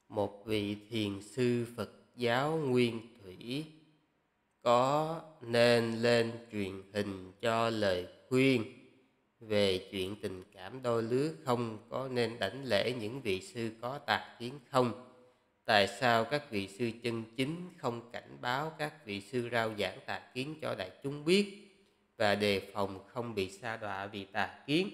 Một vị thiền sư Phật giáo Nguyên Thủy có nên lên truyền hình cho lời khuyên về chuyện tình cảm đôi lứa không? Có nên đảnh lễ những vị sư có tà kiến không? Tại sao các vị sư chân chính không cảnh báo các vị sư rao giảng tà kiến cho đại chúng biết và đề phòng không bị sa đọa vì tà kiến?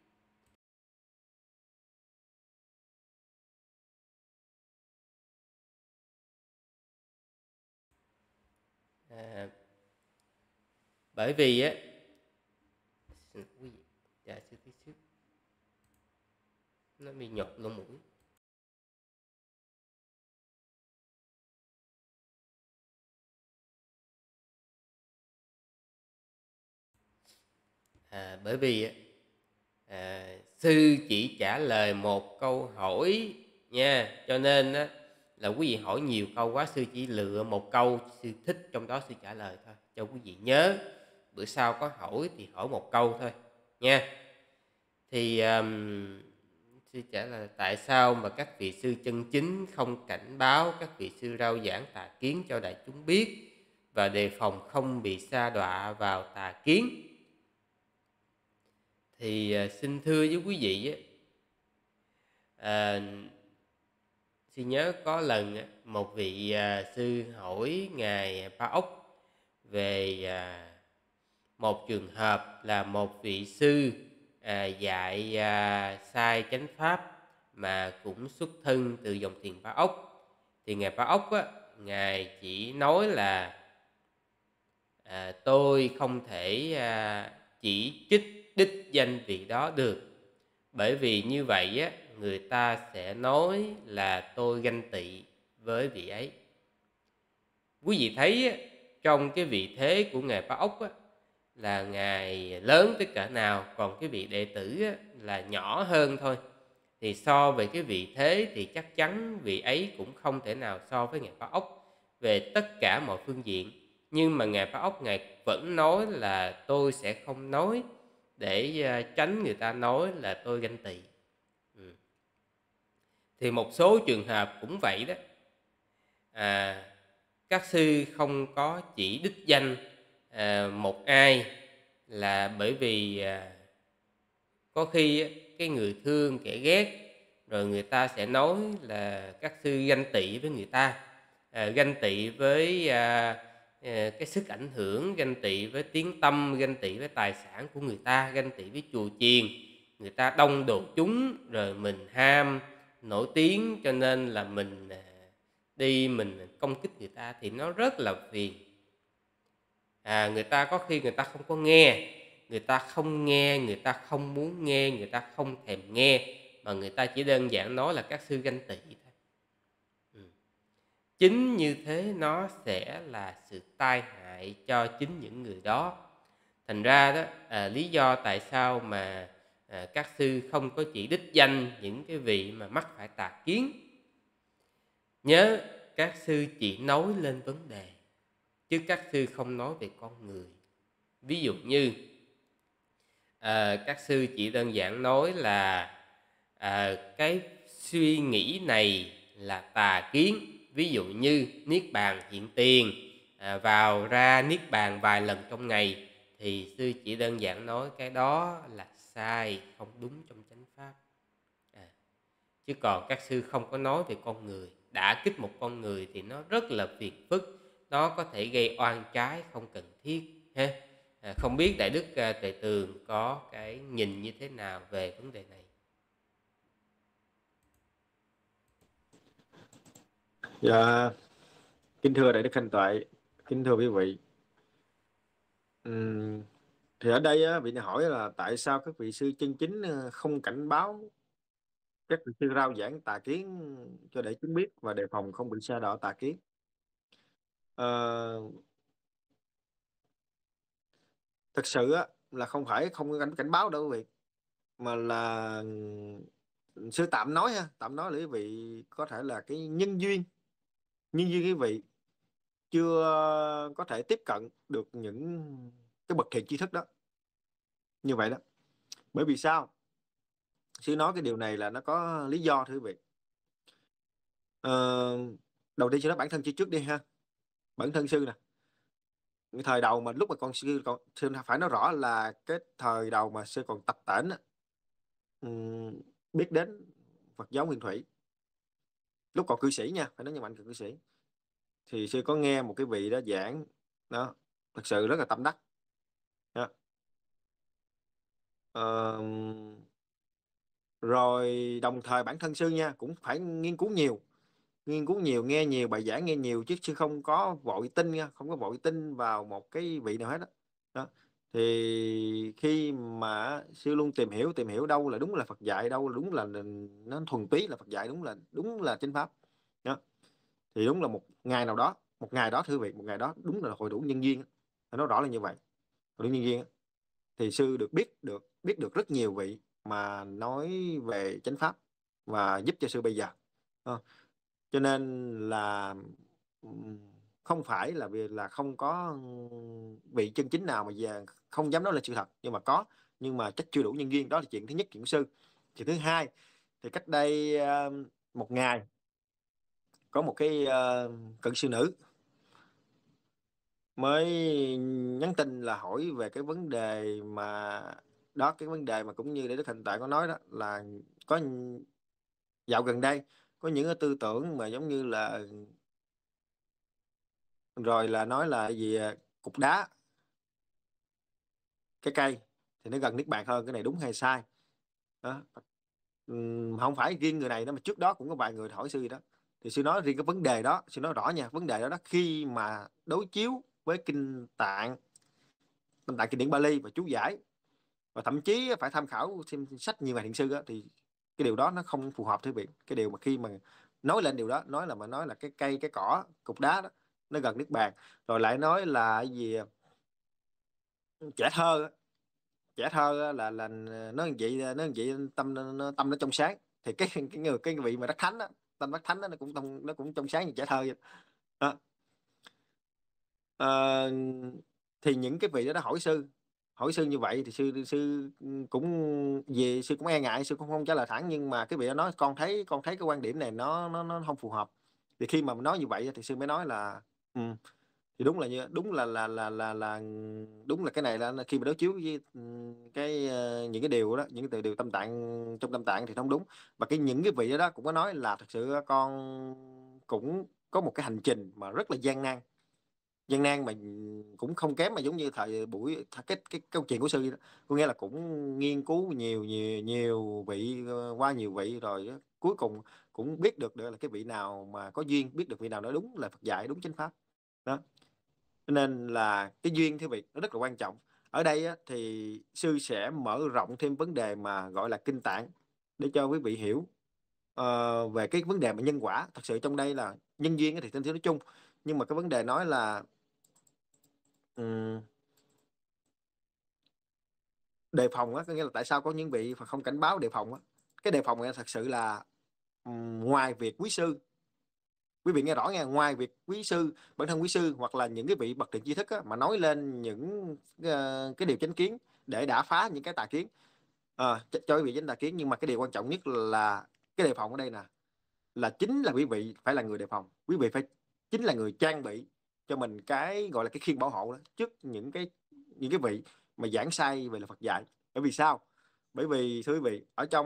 À, bởi vì á, xin quý vị, dạ sư tí xíu, nó bị nhột lỗ mũi. Bởi vì sư chỉ trả lời một câu hỏi nha, cho nên á, là quý vị hỏi nhiều câu quá, sư chỉ lựa một câu sư thích trong đó sư trả lời thôi, cho quý vị nhớ. Bữa sau có hỏi thì hỏi một câu thôi nha. Thì sư trả lời tại sao mà các vị sư chân chính không cảnh báo các vị sư rao giảng tà kiến cho đại chúng biết và đề phòng không bị sa đọa vào tà kiến. Thì xin thưa với quý vị á, xin nhớ có lần một vị sư hỏi ngài Ba Ốc về một trường hợp là một vị sư dạy sai chánh pháp mà cũng xuất thân từ dòng thiền Ba Ốc. Thì ngài Ba Ốc ngài chỉ nói là tôi không thể chỉ trích đích danh vị đó được, bởi vì như vậy người ta sẽ nói là tôi ganh tị với vị ấy. Quý vị thấy trong cái vị thế của ngài Ba Ốc là ngài lớn tới cỡ nào, còn cái vị đệ tử là nhỏ hơn thôi. Thì so về cái vị thế thì chắc chắn vị ấy cũng không thể nào so với ngài Ba Ốc về tất cả mọi phương diện. Nhưng mà ngài Ba Ốc ngài vẫn nói là tôi sẽ không nói để tránh người ta nói là tôi ganh tị. Thì một số trường hợp cũng vậy đó. Các sư không có chỉ đích danh một ai là bởi vì có khi cái người thương kẻ ghét, rồi người ta sẽ nói là các sư ganh tị với người ta, ganh tị với cái sức ảnh hưởng, ganh tị với tiếng tăm, ganh tị với tài sản của người ta, ganh tị với chùa chiền. Người ta đông đồ chúng rồi mình ham nổi tiếng, cho nên là mình đi mình công kích người ta thì nó rất là phiền. Người ta có khi người ta không có nghe, người ta không nghe, người ta không muốn nghe, người ta không thèm nghe, mà người ta chỉ đơn giản nói là các sư ganh tị thôi. Chính như thế nó sẽ là sự tai hại cho chính những người đó. Thành ra đó, lý do tại sao mà các sư không có chỉ đích danh những cái vị mà mắc phải tà kiến. Nhớ, các sư chỉ nói lên vấn đề, chứ các sư không nói về con người. Ví dụ như các sư chỉ đơn giản nói là cái suy nghĩ này là tà kiến. Ví dụ như niết bàn hiện tiền, vào ra niết bàn vài lần trong ngày, thì sư chỉ đơn giản nói cái đó là sai, không đúng trong chánh pháp. Chứ còn các sư không có nói về con người. Đã kích một con người thì nó rất là phiền phức, nó có thể gây oan trái không cần thiết ha. Không biết Đại Đức Tề Tường có cái nhìn như thế nào về vấn đề này? Dạ, kính thưa Đại Đức Khanh Tuệ, kính thưa quý vị. Thì ở đây vị này hỏi là tại sao các vị sư chân chính không cảnh báo các vị sư rao giảng tà kiến cho để chúng biết và đề phòng không bị sa đọa tà kiến. Ờ, Thực sự là không phải không cảnh báo đâu quý vị, mà là sư tạm nói tạm nói là quý vị có thể là cái nhân duyên quý vị chưa có thể tiếp cận được những cái bậc thiện tri thức đó, như vậy đó. Bởi vì sao sư nói cái điều này là nó có lý do, thưa quý vị. Ờ, đầu tiên sư nói bản thân sư trước đi ha. Bản thân sư nè, cái thời đầu mà lúc mà con sư phải nói rõ là cái thời đầu mà sư còn tập tễnh á, biết đến Phật giáo Nguyên Thủy, lúc còn cư sĩ nha, phải nói như mạnh, cư sĩ, thì sư có nghe một cái vị đó giảng đó, thật sự rất là tâm đắc đó. Ờ, rồi đồng thời bản thân sư nha cũng phải nghiên cứu nhiều, nghe nhiều bài giảng, nghe nhiều, chứ chứ không có vội tin nha, không có vội tin vào một cái vị nào hết đó. Đó thì khi mà sư luôn tìm hiểu đâu là đúng là Phật dạy, đâu là đúng là nó thuần túy là Phật dạy, đúng là chánh pháp đó. Thì đúng là một ngày đó thưa vị, một ngày đó đúng là hội đủ nhân duyên, nó rõ là như vậy. Hội đủ nhân duyên thì sư được biết được rất nhiều vị mà nói về chánh pháp và giúp cho sư bây giờ. Ờ, cho nên là ừm, không phải là vì là không có vị chân chính nào mà về không dám nói là sự thật, nhưng mà có, nhưng mà chắc chưa đủ nhân duyên. Đó là chuyện thứ nhất, chuyện của sư. Chuyện thứ hai thì cách đây một ngày có một cái cận sư nữ mới nhắn tin là hỏi về cái vấn đề mà đó, cái vấn đề mà cũng như để Đức Hình Tại có nói đó, là có dạo gần đây có những cái tư tưởng mà giống như là, rồi là nói là gì cục đá, cái cây thì nó gần niết bàn hơn, cái này đúng hay sai đó. Không phải riêng người này đó, mà trước đó cũng có vài người hỏi sư đó. Thì sư nói riêng cái vấn đề đó, sư nói rõ nha, vấn đề đó khi mà đối chiếu với Tam Tạng kinh điển Bali và chú giải, và thậm chí phải tham khảo xem sách nhiều ngài thiền sư á, thì cái điều đó nó không phù hợp. Thưa vị, cái điều mà khi mà nói lên điều đó, nói là cái cây, cái cỏ, cục đá đó nó gần niết bàn, rồi lại nói là cái gì trẻ thơ á, trẻ thơ á, là nó vậy tâm nó trong sáng, thì cái vị mà đắc thánh á, tâm đắc thánh á, nó cũng trong sáng như trẻ thơ vậy đó. Ờ, thì những cái vị đó đã hỏi sư như vậy, thì sư cũng về, sư cũng e ngại, sư cũng không trả lời thẳng, nhưng mà cái vị đó nói con thấy cái quan điểm này nó không phù hợp. Thì khi mà nói như vậy thì sư mới nói là ừ, thì đúng là như đúng là đúng là cái này là khi mà đối chiếu với cái những cái điều đó, những cái điều tâm tạng, trong tâm tạng thì không đúng. Và những cái vị đó, cũng có nói là thật sự con cũng có một cái hành trình mà rất là gian nan, mà cũng không kém, mà giống như thời buổi cái câu chuyện của sư đó, có nghĩa là cũng nghiên cứu nhiều vị, qua nhiều vị rồi á, cuối cùng cũng biết được là cái vị nào mà có duyên, biết được vị nào nói đúng là Phật dạy, đúng chánh pháp đó. Cho nên là cái duyên, thưa vị, nó rất là quan trọng. Ở đây á, thì sư sẽ mở rộng thêm vấn đề mà gọi là kinh tạng, để cho quý vị hiểu về cái vấn đề mà nhân quả. Thật sự trong đây là nhân duyên thì trên thứ nói chung, nhưng mà cái vấn đề nói là ừm, đề phòng á, có nghĩa là tại sao có những vị Phật không cảnh báo đề phòng á. Cái đề phòng này thật sự là ngoài việc quý sư, quý vị nghe rõ nha, ngoài việc quý sư, bản thân quý sư hoặc là những cái vị bậc tiền tri thức á, mà nói lên những cái điều chánh kiến để đả phá những cái tà kiến, cho quý vị tránh tà kiến, nhưng mà cái điều quan trọng nhất là cái đề phòng ở đây nè, là chính là quý vị phải là người đề phòng. Quý vị phải chính là người trang bị cho mình cái gọi là cái khiên bảo hộ đó, trước những cái vị mà giảng sai về là Phật dạy. Bởi vì sao? Bởi vì thưa quý vị, ở trong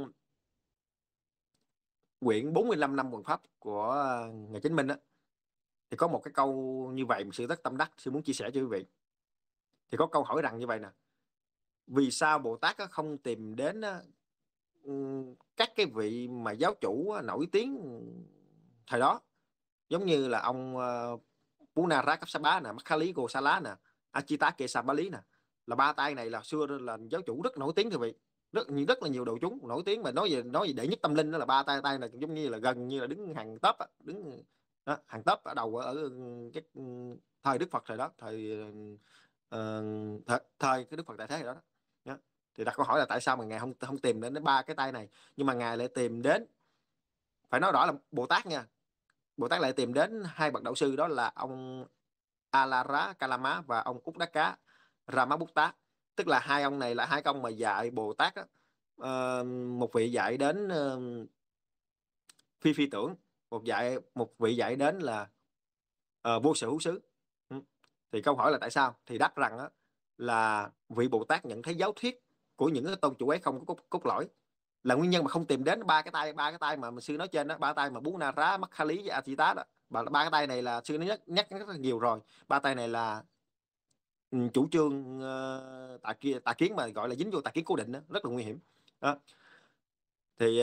quyển 45 năm Hoằng Pháp của Ngài Chánh Minh á, thì có một cái câu như vậy mà sư rất tâm đắc, sư muốn chia sẻ cho quý vị. Thì có câu hỏi rằng như vậy nè: vì sao Bồ Tát không tìm đến các cái vị mà giáo chủ nổi tiếng thời đó, giống như là ông Punara Kapsabá nè, Makkhali Gosala nè, Achita Kesavali nè, là ba tay này là xưa là giáo chủ rất nổi tiếng, thưa vị. Rất là nhiều đồ chúng nổi tiếng, mà nói về đệ nhất tâm linh đó, là ba tay tay này giống như là gần như là đứng hàng top á, đứng đó, hàng top ở đầu ở cái thời Đức Phật thời đó, ờ, thời cái Đức Phật tại thế đó, đó. Thì đặt câu hỏi là tại sao mà ngài không không tìm đến ba cái tay này, nhưng mà ngài lại tìm đến, phải nói rõ là Bồ Tát nha, Bồ Tát lại tìm đến hai bậc đạo sư, đó là ông Alara Kalama và ông Uddaka Ramabutta. Tức là hai ông này là hai ông mà dạy Bồ Tát đó. Một vị dạy đến phi phi tưởng, một vị dạy đến là vô sự hữu xứ. Ừ. Thì câu hỏi là tại sao, thì đáp rằng á, là vị Bồ Tát nhận thấy giáo thuyết của những cái tôn chủ ấy không có cốt lõi, là nguyên nhân mà không tìm đến ba cái tay mà sư nói trên đó, ba tay mà Bú Na Rá, Makkhali với Atita đó. Ba cái tay này là sư nhắc rất là nhiều rồi. Ba tay này là chủ trương tà kiến mà gọi là dính vô tà kiến cố định đó, rất là nguy hiểm đó. Thì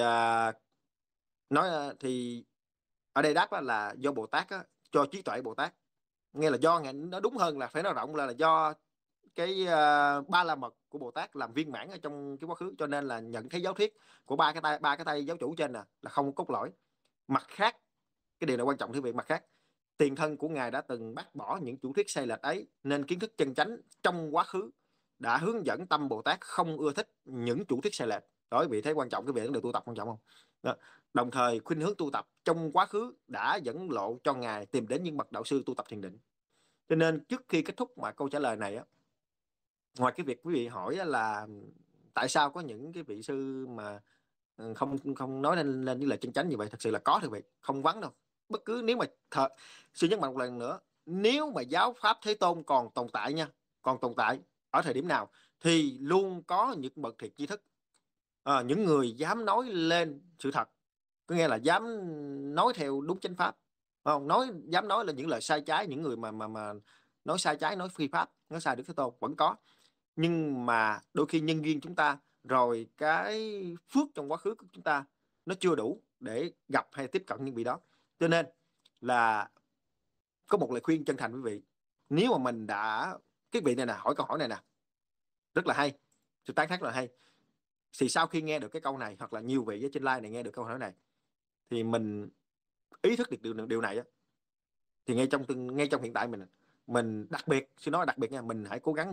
thì ở đây đáp là do Bồ Tát á, cho trí tuệ Bồ Tát, nghe là do ngài, nó đúng hơn là phải nói rộng là do cái ba la mật của Bồ Tát làm viên mãn ở trong cái quá khứ, cho nên là nhận thấy giáo thuyết của ba cái tay giáo chủ trên là không có cốt lõi. Mặt khác, cái điều này quan trọng thưa vị, mặt khác tiền thân của ngài đã từng bác bỏ những chủ thuyết sai lệch ấy, nên kiến thức chân chánh trong quá khứ đã hướng dẫn tâm Bồ Tát không ưa thích những chủ thuyết sai lệch. Đó, quý vị thấy quan trọng, cái việc vấn đề tu tập quan trọng không? Đó. Đồng thời khuynh hướng tu tập trong quá khứ đã dẫn lộ cho ngài tìm đến những bậc đạo sư tu tập thiền định. Cho nên trước khi kết thúc mà câu trả lời này á, ngoài cái việc quý vị hỏi là tại sao có những cái vị sư mà không không nói lên những lời chân chánh như vậy, thật sự là có thưa vị, không vắng đâu. Bất cứ nếu mà suy nhấn mạnh một lần nữa, nếu mà giáo pháp Thế Tôn còn tồn tại nha, còn tồn tại ở thời điểm nào thì luôn có những bậc thiệt tri thức, những người dám nói lên sự thật, có nghĩa là dám nói theo đúng chánh pháp, không dám nói là những lời sai trái, những người mà nói sai trái, nói phi pháp, nói sai Đức Thế Tôn vẫn có. Nhưng mà đôi khi nhân duyên chúng ta, rồi cái phước trong quá khứ của chúng ta nó chưa đủ để gặp hay tiếp cận những vị đó. Cho nên là có một lời khuyên chân thành quý vị, nếu mà mình đã, cái vị này nè hỏi câu hỏi này nè rất là hay, tôi tán thán rất là hay, thì sau khi nghe được cái câu này, hoặc là nhiều vị ở trên live này nghe được câu hỏi này, thì mình ý thức được điều này á, thì ngay trong hiện tại mình đặc biệt, xin nói đặc biệt nha, mình hãy cố gắng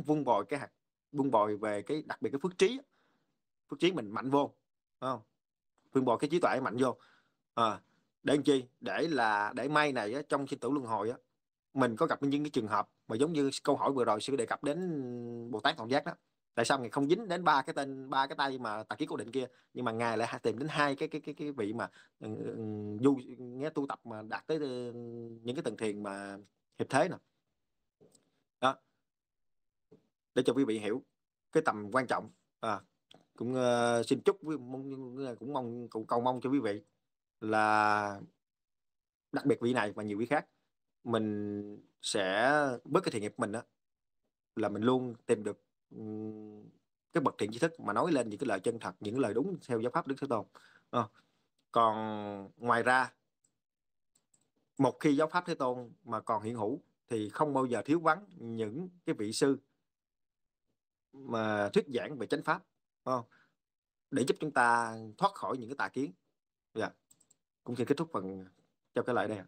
vun bồi về cái đặc biệt cái phước trí mình mạnh vô, phải không? Vun bồi cái trí tuệ mạnh vô, à, để làm chi, để may này á, trong sinh tử luân hồi á, mình có gặp những cái trường hợp mà giống như câu hỏi vừa rồi sư đề cập đến Bồ Tát Toàn Giác đó, tại sao ngài không dính đến ba cái tay mà tà kiến cố định kia, nhưng mà ngài lại tìm đến hai cái vị mà du nghe tu tập mà đạt tới những cái tầng thiền mà hiệp thế nè. Đó, để cho quý vị hiểu cái tầm quan trọng. Cũng xin chúc cũng mong cầu mong cho quý vị là, đặc biệt vị này và nhiều vị khác, mình sẽ bớt cái thiện nghiệp mình đó, là mình luôn tìm được cái bậc thiện tri thức mà nói lên những cái lời chân thật, những lời đúng theo giáo pháp Đức Thế Tôn. Còn ngoài ra, một khi giáo pháp Thế Tôn mà còn hiện hữu thì không bao giờ thiếu vắng những cái vị sư mà thuyết giảng về chánh pháp, không? Để giúp chúng ta thoát khỏi những cái tà kiến. Dạ, cũng xin kết thúc phần cho cái lại đây ạ.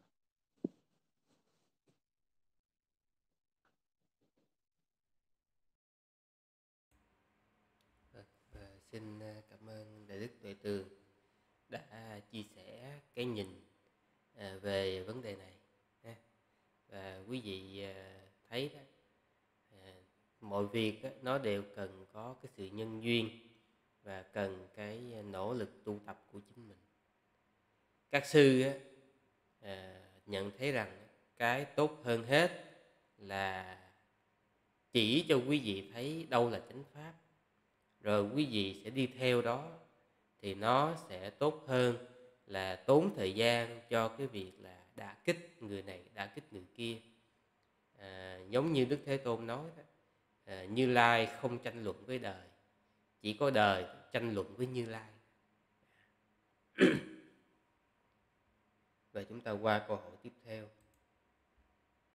Và xin cảm ơn Đại Đức Tuệ Tường đã chia sẻ cái nhìn về vấn đề này. Và quý vị thấy đó, mọi việc nó đều cần có cái sự nhân duyên và cần cái nỗ lực tu tập của chính mình. Các sư nhận thấy rằng cái tốt hơn hết là chỉ cho quý vị thấy đâu là chánh pháp, rồi quý vị sẽ đi theo đó, thì nó sẽ tốt hơn là tốn thời gian cho cái việc là đả kích người này, đả kích người kia. Giống như Đức Thế Tôn nói đó, Như Lai không tranh luận với đời, chỉ có đời tranh luận với Như Lai. Và chúng ta qua câu hỏi tiếp theo.